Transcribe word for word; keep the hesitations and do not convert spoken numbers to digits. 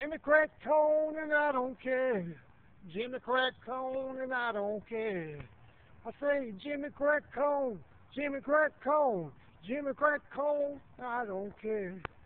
Jimmy crack coane and I don't care. Jimmy crack coane and I don't care. I say Jimmy crack coane, Jimmy crack coane, Jimmy crack coane, I don't care.